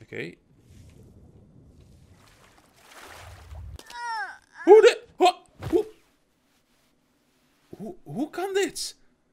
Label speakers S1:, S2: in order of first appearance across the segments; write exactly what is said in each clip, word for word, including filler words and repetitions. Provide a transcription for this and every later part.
S1: Okay. Hoe de... Hoe, hoe, hoe, hoe kan dit?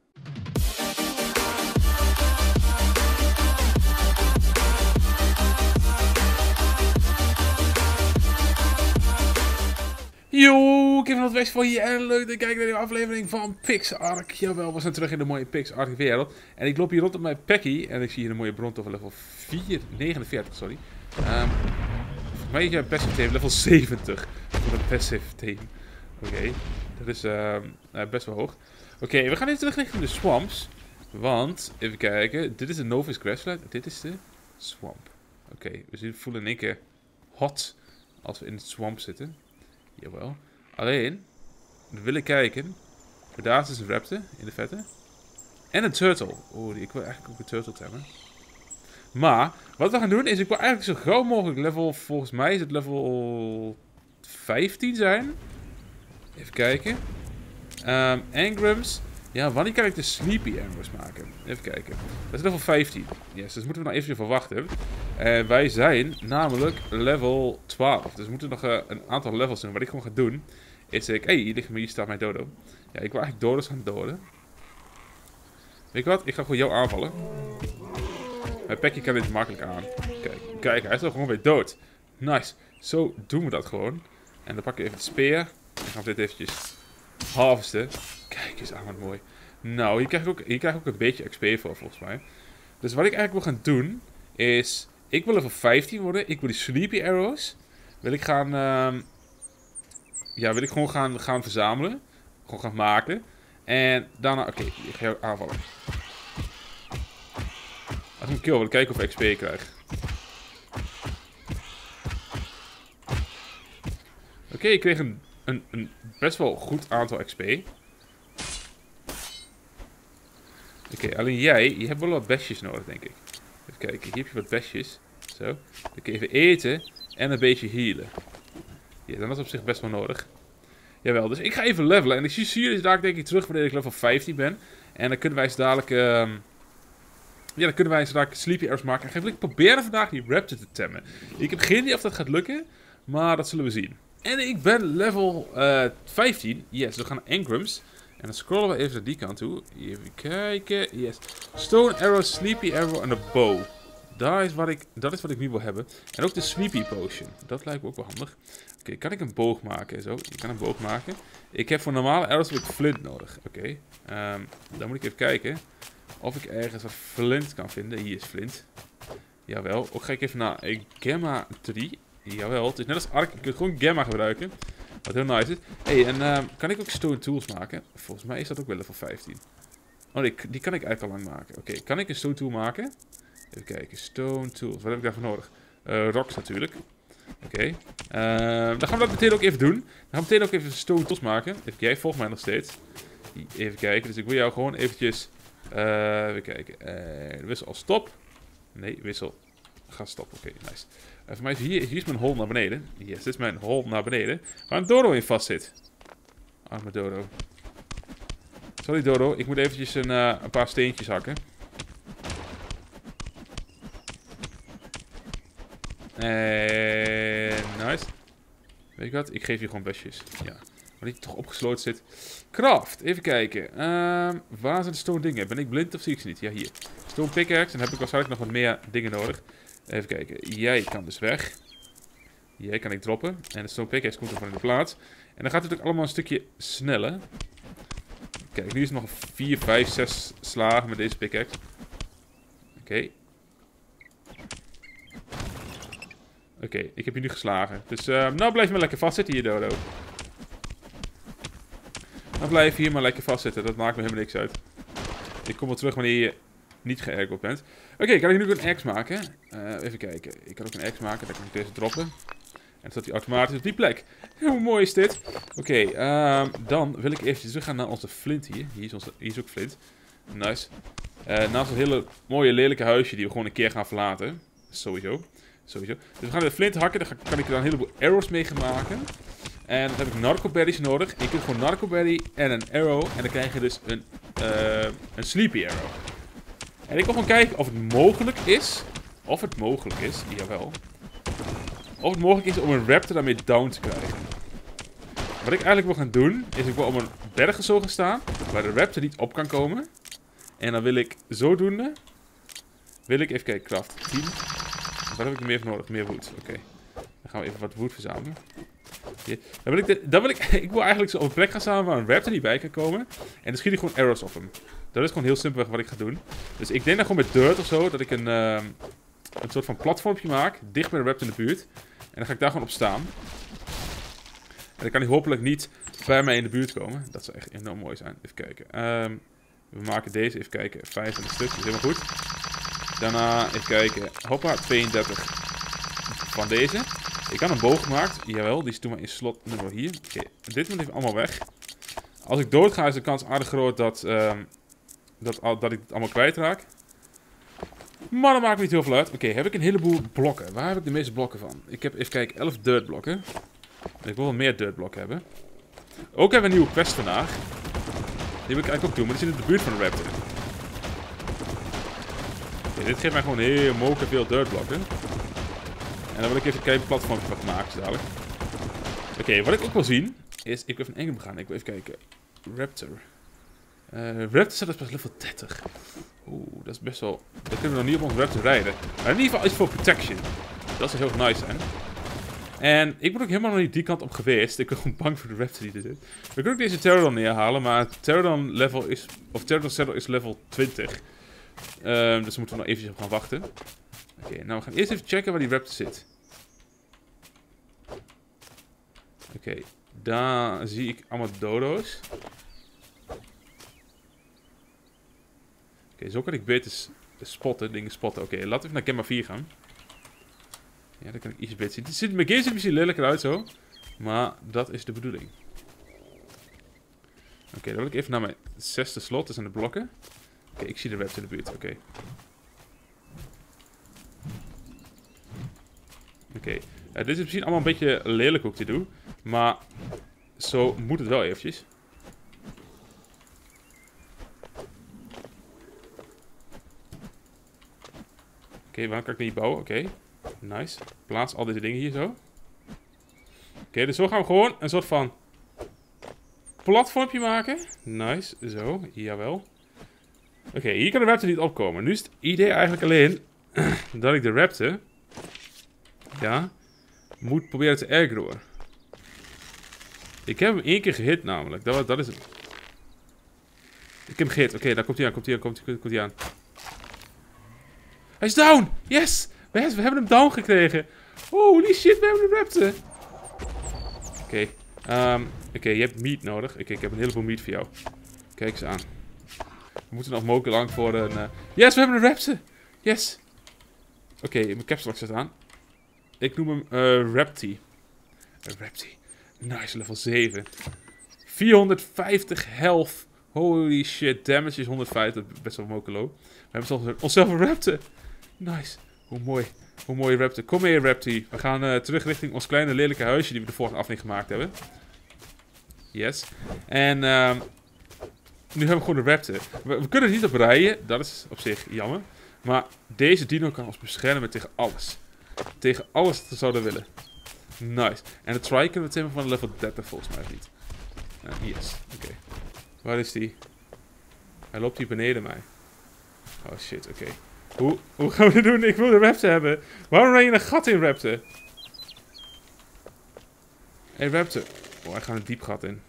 S1: Yo, ik heb nog best voor je en leuk dat je kijkt naar de nieuwe aflevering van PixARK. Jawel, we zijn terug in de mooie PixARK wereld. En ik loop hier rond op mijn Pekkie en ik zie hier een mooie brontof level vier negenenveertig, sorry. Um, voor mij is jij passive team level zeventig voor een passive team. Oké, okay. Dat is uh, uh, best wel hoog. Oké, okay, we gaan even terug richting de swamps. Want, even kijken, dit is de Novice Grassland, dit is de swamp. Oké, okay, we voelen in één keer hot als we in de swamp zitten. Jawel. Alleen, we willen kijken. Daar is dus een raptor in de vette. En een turtle. Oeh, ik wil eigenlijk ook een turtle temmen. Maar, wat we gaan doen is, ik wil eigenlijk zo gauw mogelijk level, volgens mij is het level vijftien zijn. Even kijken. Um, Engrams. Ja, wanneer kan ik de Sleepy Arrows maken? Even kijken. Dat is level vijftien. Yes, dus moeten we nog even verwachten. En uh, wij zijn namelijk level twaalf. Dus we moeten nog uh, een aantal levels doen. Wat ik gewoon ga doen, is ik... Hé, hey, hier, ligt, hier staat mijn dodo. Ja, ik wil eigenlijk dodos gaan doden. Weet je wat? Ik ga gewoon jou aanvallen. Mijn Pekkie kan dit makkelijk aan. Kijk, kijk, hij is toch gewoon weer dood. Nice. Zo doen we dat gewoon. En dan pakken we even de speer. En dan gaan we dit eventjes harvesten. Kijk eens aan, wat mooi. Nou, hier krijg ik ook, hier krijg ik ook een beetje X P voor, volgens mij. Dus wat ik eigenlijk wil gaan doen, is... Ik wil level vijftien worden. Ik wil die Sleepy Arrows. Wil ik gaan... Uh, ja, wil ik gewoon gaan, gaan verzamelen. Gewoon gaan maken. En daarna... Oké, okay, ik ga jou aanvallen. Als ik een kill wil, kijken of ik X P krijg. Oké, okay, ik kreeg een, een, een best wel goed aantal X P. Oké, okay, alleen jij, je hebt wel wat bestjes nodig, denk ik. Even kijken, hier heb je wat bestjes. Zo. Dan kun je even eten en een beetje healen. Ja, dan is op zich best wel nodig. Jawel, dus ik ga even levelen. En ik zie jullie daar denk ik terug wanneer ik level vijftien ben. En dan kunnen wij eens dadelijk... Uh, ja, dan kunnen wij eens dadelijk Sleepy Arrows maken. En ik proberen vandaag die raptor te temmen. Ik heb geen idee of dat gaat lukken. Maar dat zullen we zien. En ik ben level uh, vijftien. Yes, we gaan naar Engrams. En dan scrollen we even naar die kant toe. Even kijken. Yes. Stone Arrow, Sleepy Arrow en de bow. Daar is wat ik, dat is wat ik nu wil hebben. En ook de Sleepy Potion. Dat lijkt me ook wel handig. Oké, okay, kan ik een boog maken? Zo, ik kan een boog maken. Ik heb voor normale arrows heb ik flint nodig. Oké, okay. um, dan moet ik even kijken of ik ergens wat flint kan vinden. Hier is flint. Jawel. Ook ga ik even naar uh, Gamma drie. Jawel, het is net als Ark. Je kunt gewoon Gamma gebruiken. Wat heel nice is. Hé, hey, en uh, kan ik ook stone tools maken? Volgens mij is dat ook wel level vijftien. Oh nee, die kan ik eigenlijk al lang maken. Oké, okay, kan ik een stone tool maken? Even kijken, stone tools. Wat heb ik daarvoor nodig? Uh, rocks natuurlijk. Oké. Okay. Uh, dan gaan we dat meteen ook even doen. Dan gaan we meteen ook even stone tools maken. Even kijken, volg mij nog steeds. Even kijken, dus ik wil jou gewoon eventjes... Uh, even kijken. Uh, wissel als stop. Nee, wissel. Ga stoppen. Oké, okay, nice. Uh, voor mij is hier, hier is mijn hole naar beneden. Yes, dit is mijn hole naar beneden. Waar een dodo in vast zit. Arme dodo. Sorry dodo, ik moet eventjes een, uh, een paar steentjes hakken. En nice. Weet je wat? Ik geef je gewoon bestjes. Ja. Maar die toch opgesloten zit. Craft. Even kijken. Uh, waar zijn de stone dingen? Ben ik blind of zie ik ze niet? Ja, hier. Stone pickaxe. Dan heb ik waarschijnlijk nog wat meer dingen nodig. Even kijken. Jij kan dus weg. Jij kan ik droppen. En de stone pickaxe komt er van in de plaats. En dan gaat het ook allemaal een stukje sneller. Kijk, nu is het nog vier, vijf, zes slagen met deze pickaxe. Oké. Okay. Oké, okay, ik heb je nu geslagen. Dus uh, nou blijf maar lekker vastzitten hier, dodo. Nou blijf hier maar lekker vastzitten. Dat maakt me helemaal niks uit. Ik kom wel terug wanneer je niet geërgerd bent. Oké, okay, kan ik nu ook een axe maken? Uh, even kijken. Ik kan ook een axe maken. Dan kan ik deze droppen. En dan staat hij automatisch op die plek. Hoe mooi is dit? Oké, okay, uh, dan wil ik even teruggaan naar onze flint hier. Hier is, onze, hier is ook flint. Nice. Uh, naast dat hele mooie lelijke huisje die we gewoon een keer gaan verlaten. Sowieso. Sowieso. Dus we gaan de flint hakken. Daar kan ik er dan een heleboel arrows mee gaan maken. En dan heb ik narcoberries nodig. Je kunt gewoon narcoberry en een arrow. En dan krijg je dus een, uh, een sleepy arrow. En ik wil gewoon kijken of het mogelijk is of het mogelijk is, jawel. Of het mogelijk is om een raptor daarmee down te krijgen. Wat ik eigenlijk wil gaan doen, is ik wil op een berg zo gaan staan, waar de raptor niet op kan komen. En dan wil ik zodoende, wil ik even kijken, craft tien. Wat heb ik meer voor nodig? Meer wood, oké. Okay. Dan gaan we even wat wood verzamelen. Hier. Dan wil ik, de, dan wil ik, ik wil eigenlijk zo op een plek gaan staan waar een raptor niet bij kan komen. En dan schiet ik gewoon arrows op hem. Dat is gewoon heel simpelweg wat ik ga doen. Dus ik denk dan gewoon met dirt of zo, dat ik een, uh, een soort van platformpje maak, dicht bij de raptor in de buurt. En dan ga ik daar gewoon op staan. En dan kan hij hopelijk niet bij mij in de buurt komen. Dat zou echt enorm mooi zijn. Even kijken. Um, we maken deze, even kijken, vijfentwintig stuk, dat is helemaal goed. Daarna, even kijken, hoppa, tweeëndertig van deze. Ik had een boog gemaakt, jawel, die is toen maar in slot nummer hier. Oké, okay. Dit moet even allemaal weg. Als ik doodga is de kans aardig groot dat, um, dat, dat ik het allemaal kwijtraak. Maar dat maakt me niet heel veel uit. Oké, okay, heb ik een heleboel blokken. Waar heb ik de meeste blokken van? Ik heb, even kijken, elf dirt blokken. Ik wil wel meer dirt blokken hebben. Ook hebben we een nieuwe quest vandaag. Die wil ik eigenlijk ook doen, maar die zit in de buurt van de raptor. Okay, dit geeft mij gewoon heel moken veel dirt blokken. En dan wil ik even een klein platformpje wat maken dadelijk. Oké, okay, wat ik ook wil zien is, ik wil even een engel gaan. Ik wil even kijken. Raptor. Uh, raptor staat dus pas level dertig. Oeh, dat is best wel... Dan kunnen we nog niet op ons raptor rijden. Maar in ieder geval iets voor protection. Dat zou heel nice zijn. En ik ben ook helemaal nog niet die kant op geweest. Ik ben gewoon bang voor de raptor die er zit. We kunnen ook deze Pterodon neerhalen, maar Pterodon level is... Of Pterodon Saddle is level twintig. Um, dus we moeten nog eventjes op gaan wachten. Oké, okay, nou we gaan eerst even checken waar die raptor zit. Oké, okay, daar zie ik allemaal dodo's. Oké, okay, zo kan ik beter spotten, dingen spotten. Oké, okay, laten we even naar Gamma vier gaan. Ja, dan kan ik iets beter zien. Het ziet, mijn game ziet er misschien lelijker uit zo. Maar dat is de bedoeling. Oké, okay, dan wil ik even naar mijn zesde slot. Dat zijn de blokken. Oké, okay, ik zie de raptor in de buurt. Oké. Okay. Oké. Okay. Uh, dit is misschien allemaal een beetje lelijk hoe ik dit doe. Maar zo moet het wel eventjes. Oké, okay, waarom kan ik niet bouwen? Oké. Okay. Nice. Plaats al deze dingen hier zo. Oké, okay, dus zo gaan we gewoon een soort van platformpje maken. Nice. Zo, jawel. Oké, okay, hier kan de raptor niet opkomen. Nu is het idee eigenlijk alleen dat ik de raptor... Ja... moet proberen te aggroen. Ik heb hem één keer gehit namelijk. Dat, dat is hem. Ik heb hem gehit. Oké, okay, daar komt hij aan. Komt hij aan. Komt hij, komt hij aan. Hij is down! Yes! We, we hebben hem down gekregen. Holy shit, we hebben een raptor. Oké. Okay. Um, Oké, okay, je hebt meat nodig. Oké, okay, ik heb een heleboel meat voor jou. Kijk eens aan. We moeten nog mogen lang voor een... Uh... Yes, we hebben een raptor! Yes! Oké, okay, mijn caps lock staat aan. Ik noem hem uh, Rapti. Uh, Rapti. Nice, level zeven. vierhonderdvijftig health. Holy shit, damage is honderdvijftig. Dat is best wel mokelo. We hebben onszelf een raptor. Nice. Hoe mooi. Hoe mooi raptor. Kom mee, Rapti. We gaan uh, terug richting ons kleine lelijke huisje die we de vorige aflevering gemaakt hebben. Yes. En uh, nu hebben we gewoon een raptor. We, we kunnen er niet op rijden. Dat is op zich jammer. Maar deze dino kan ons beschermen tegen alles. Tegen alles dat we zouden willen. Nice. En de try kunnen we timmen van level dertig volgens mij niet. Uh, yes. Oké. Okay. Waar is die? Hij loopt hier beneden mij. Oh shit, oké. Okay. Hoe, hoe gaan we dit doen? Ik wil de raptor hebben. Waarom ren je een gat in, raptor? Hé, hey, raptor. Oh, hij gaat een diep gat in.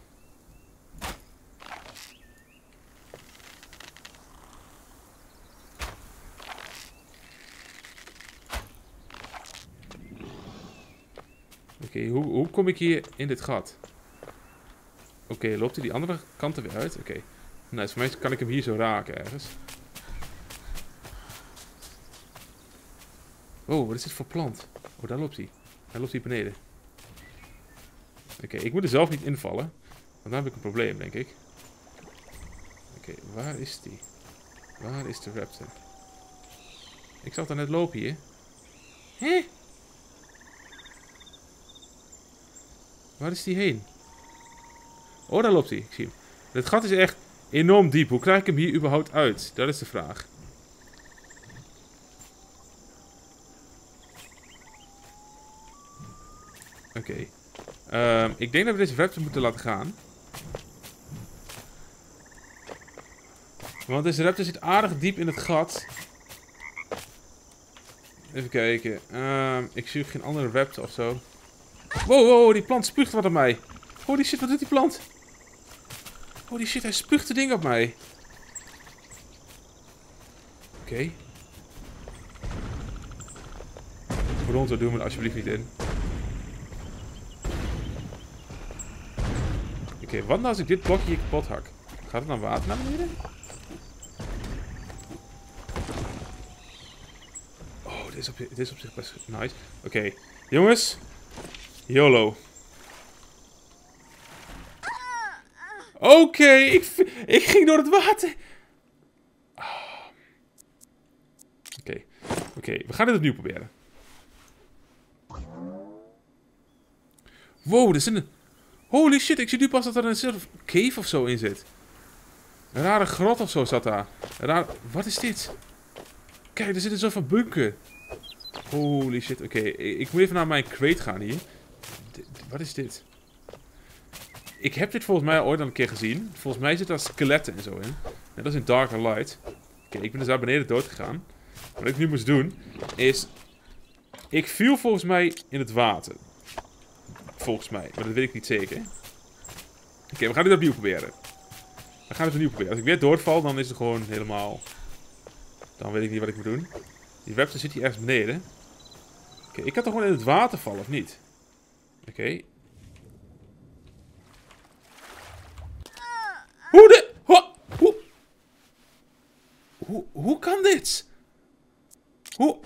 S1: Oké, okay, hoe, hoe kom ik hier in dit gat? Oké, okay, loopt hij die andere kant er weer uit? Oké. Okay. Nou, voor mij kan ik hem hier zo raken ergens. Oh, wat is dit voor plant? Oh, daar loopt hij. Hij loopt hier beneden. Oké, okay, ik moet er zelf niet invallen. Want dan heb ik een probleem, denk ik. Oké, okay, waar is die? Waar is de raptor? Ik zag daar net lopen hier. Hé? Waar is die heen? Oh, daar loopt hij. Ik zie hem. Het gat is echt enorm diep. Hoe krijg ik hem hier überhaupt uit? Dat is de vraag. Oké. Okay. Um, ik denk dat we deze raptor moeten laten gaan. Want deze raptor zit aardig diep in het gat. Even kijken. Um, ik zie ook geen andere raptor of zo. Wow, wow, die plant spuugt wat op mij. Holy shit, wat doet die plant? Holy shit, hij spuugt de ding op mij. Oké. Okay. Bronto, doe me er alsjeblieft niet in. Oké, okay, wat nou als ik dit blokje hier kapot hak? Gaat het dan water naar beneden? Oh, dit is op, dit is op zich best nice. Oké, okay. Jongens. YOLO. Oké, okay, ik, ik ging door het water. Oh. Oké, okay. oké, okay, we gaan dit opnieuw proberen. Wow, er zit een... Holy shit, ik zie nu pas dat er een soort cave of zo in zit. Een rare grot of zo zat daar. Een rare... Wat is dit? Kijk, er zit een soort van bunker. Holy shit, oké. Okay. Ik moet even naar mijn crate gaan hier. D wat is dit? Ik heb dit volgens mij ooit al een keer gezien. Volgens mij zitten daar skeletten en zo in. Net als in Darker Light. Oké, okay, ik ben dus daar beneden dood gegaan. Wat ik nu moest doen, is... Ik viel volgens mij in het water. Volgens mij, maar dat weet ik niet zeker. Oké, okay, we gaan dit opnieuw proberen. We gaan het opnieuw proberen. Als ik weer doodval, dan is het gewoon helemaal... Dan weet ik niet wat ik moet doen. Die raptor zit hier ergens beneden. Oké, okay, ik kan toch gewoon in het water vallen, of niet? Oké. Okay. Hoe de... Ho, hoe... Hoe... Hoe kan dit? Hoe...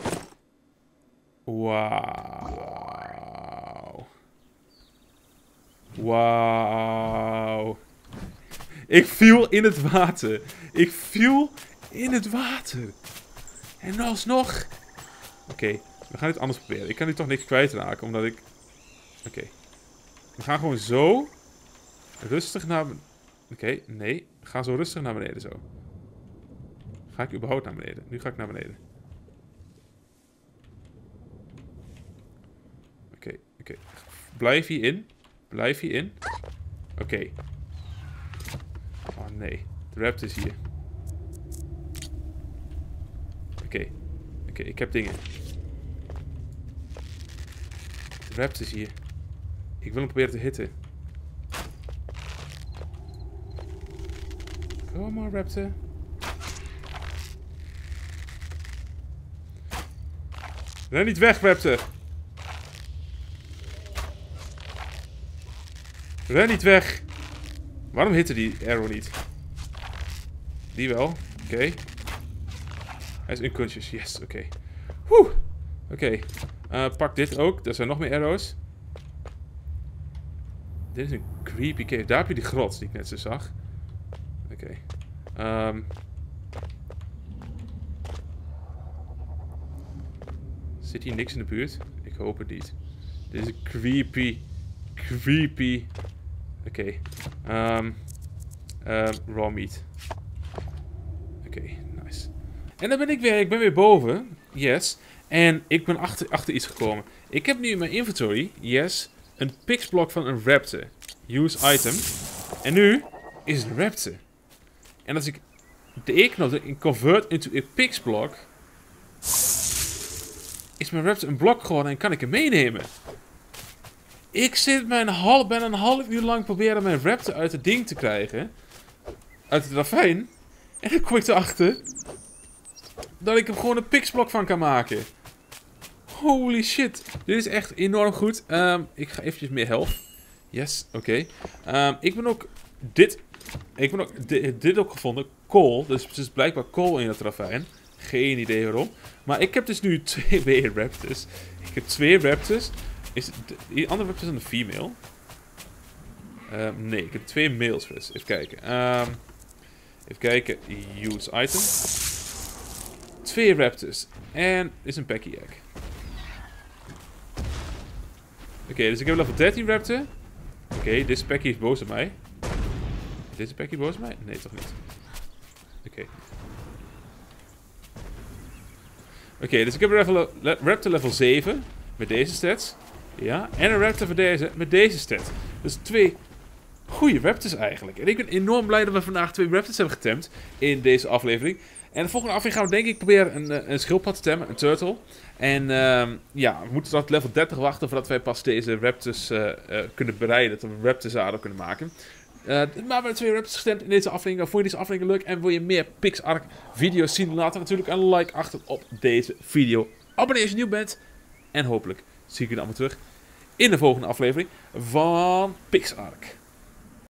S1: Wauw. Wauw. Ik viel in het water. Ik viel in het water. En alsnog... Oké, okay, we gaan dit anders proberen. Ik kan nu toch niks kwijtraken, omdat ik... Oké. Okay. We gaan gewoon zo... Rustig naar... Oké, okay, nee. Ga zo rustig naar beneden, zo. Ga ik überhaupt naar beneden? Nu ga ik naar beneden. Oké, okay, oké. Okay. Blijf hierin. Blijf hierin. Oké. Okay. Oh nee. De raptor is hier. Oké. Okay. Oké, okay, ik heb dingen. De raptor is hier. Ik wil hem proberen te hitten. Kom maar, raptor. Ren niet weg, raptor. Ren niet weg. Waarom hitte die arrow niet? Die wel. Oké. Okay. Hij is unconscious. Yes, oké. Okay. Woe. Oké. Okay. Uh, pak dit ook. Er zijn nog meer arrows. Dit is een creepy cave. Daar heb je die grot die ik net zo zag. Oké. Okay. Um. Zit hier niks in de buurt? Ik hoop het niet. Dit is een creepy... Creepy... Oké. Okay. Um, um, raw meat. Oké, okay, nice. En dan ben ik weer, ik ben weer boven. Yes. En ik ben achter, achter iets gekomen. Ik heb nu in mijn inventory, yes, een pixblok van een raptor. Use item. En nu is het een raptor. En als ik de E-knop in convert into a pixblok, is mijn raptor een blok geworden en kan ik hem meenemen. Ik zit mijn half, ben een half uur lang proberen mijn raptor uit het ding te krijgen. Uit het ravijn. En dan kom ik erachter dat ik er gewoon een pixblok van kan maken. Holy shit. Dit is echt enorm goed. Um, ik ga eventjes meer health. Yes, oké. Okay. Um, ik ben ook dit... Ik ben ook dit, dit ook gevonden. Coal. Dus er is blijkbaar coal in het ravijn. Geen idee waarom. Maar ik heb dus nu twee raptors. Ik heb twee raptors. Is het, die andere raptor is een female. Um, nee, ik heb twee males. Dus. Even kijken. Um, even kijken. Use item. Twee raptors. En is een Packy egg. Oké, okay, dus ik heb level dertien raptor. Oké, okay, deze Packy is boos op mij. Is deze Packy boos op mij? Nee, toch niet. Oké. Okay. Oké, okay, dus ik heb level, le, raptor level zeven. Met deze stats. Ja, en een raptor voor deze, met deze stat. Dus twee goede raptors eigenlijk. En ik ben enorm blij dat we vandaag twee raptors hebben getemd in deze aflevering. En de volgende aflevering gaan we denk ik proberen een, een schildpad te temmen, een turtle. En uh, ja, we moeten tot level dertig wachten voordat wij pas deze raptors uh, uh, kunnen bereiden. Dat we raptors zadel kunnen maken. Uh, maar we hebben twee raptors gestemd in deze aflevering. Vond je deze aflevering leuk en wil je meer PixARK video's zien? Laat dan natuurlijk een like achter op deze video. Abonneer als je nieuw bent. En hopelijk zie ik jullie allemaal terug in de volgende aflevering van PixARK.